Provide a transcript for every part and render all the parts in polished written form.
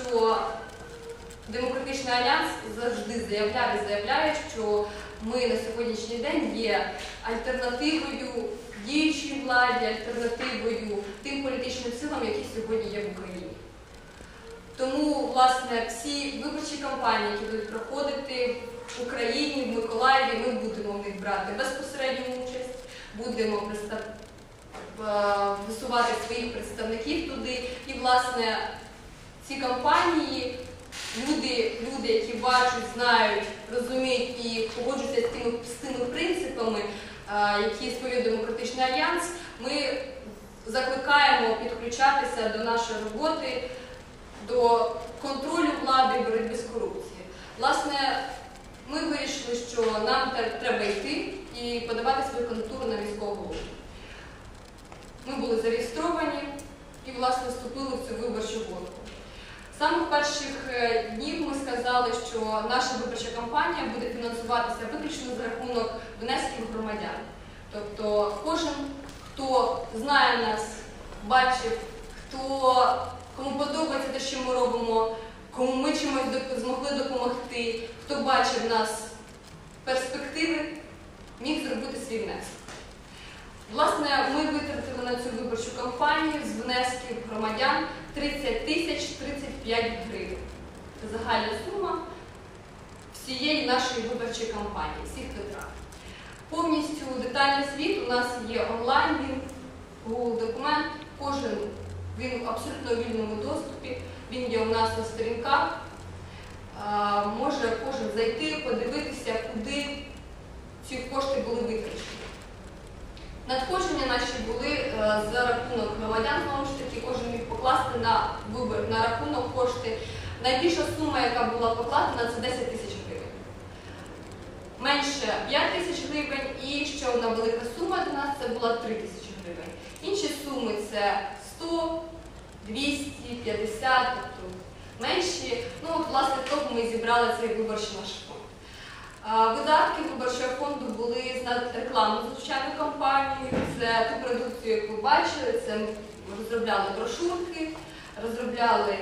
що Демократичний альянс завжди заявляв і заявляє, що ми на сьогоднішній день є альтернативою діючій владі, альтернативою тим політичним силам, які сьогодні є в Україні. Тому, власне, всі виборчі кампанії, які будуть проходити в Україні, в Миколаєві, ми будемо в них брати безпосередню участь, будемо висувати своїх представників туди. І, власне, ці кампанії, люди, які бачать, знають, розуміють і погоджуються з тими принципами, які сповідує Демократичний альянс, ми закликаємо підключатися до нашої роботи, до контролю влади і боротьби з корупцією. Власне, ми вирішили, що нам треба йти і подавати свою кандидатуру на міського голову. Ми були зареєстровані і, власне, вступили в цю виборчу гонку. З самих перших днів ми сказали, що наша виборча кампанія буде фінансуватися виключно за рахунок внесків громадян. Тобто кожен, хто знає нас, бачив, кому подобається те, що ми робимо, кому ми чимось змогли допомогти, хто бачив нас перспективи, міг зробити свій внесок. Власне, ми витратили на цю виборчу кампанію з внесків громадян 30 тисяч 35 гривень. Це загальна сума всієї нашої виборчої кампанії, всіх витрат. Повністю детальний звіт у нас є онлайн, він Google документ, він в абсолютно вільному доступі, він є у нас на сторінках. Може кожен зайти, подивитися, куди ці кошти були витрачені. Надходження наші були за рахунок громадян, знову ж таки, кожен міг покласти на рахунок кошти. Найбільша сума, яка була покладена, це 10 тисяч гривень. Менше 5 тисяч гривень і ще одна велика сума для нас це була 3 тисячі гривень. Інші суми це 100, 200, 50, тобто менші. Ну, от, власне, тому ми зібрали цей виборчий наш фонд. Видатки виборчого фонду були на рекламну звичайну кампанію, це ту продукцію, яку ви бачили, це ми розробляли брошурки, розробляли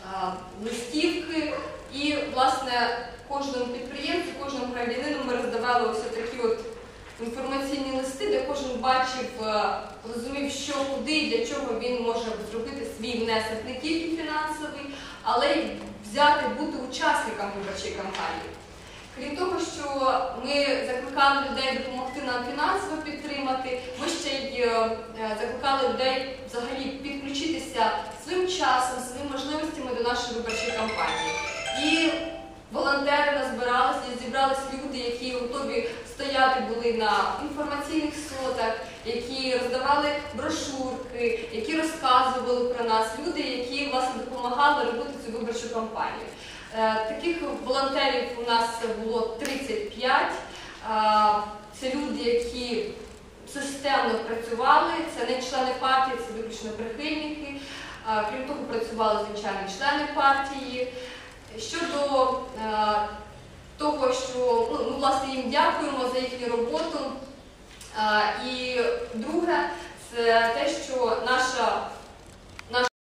листівки і, власне, кожному підприємцю, кожному громадянину ми роздавали ось такі от інформаційні листи, де кожен бачив, розумів, що, куди і для чого він може зробити свій внесок не тільки фінансовий, але й взяти, бути учасником виборчої кампанії. Крім того, що ми закликали людей допомогти нам фінансово підтримати, ми ще й закликали людей взагалі підключитися своїм часом, своїми можливостями до нашої виборчої кампанії. І волонтери назбиралися, зібралися люди, які готові стояти були на інформаційних слотах, які роздавали брошурки, які розказували про нас, люди, які, власне, допомагали робити цю виборчу кампанію. Таких волонтерів у нас було 35. Це люди, які системно працювали, це не члени партії, це виключно прихильники. Крім того, працювали, звичайно, члени партії. Щодо того, що ми, власне, їм дякуємо за їхню роботу. І друге, це те, що наша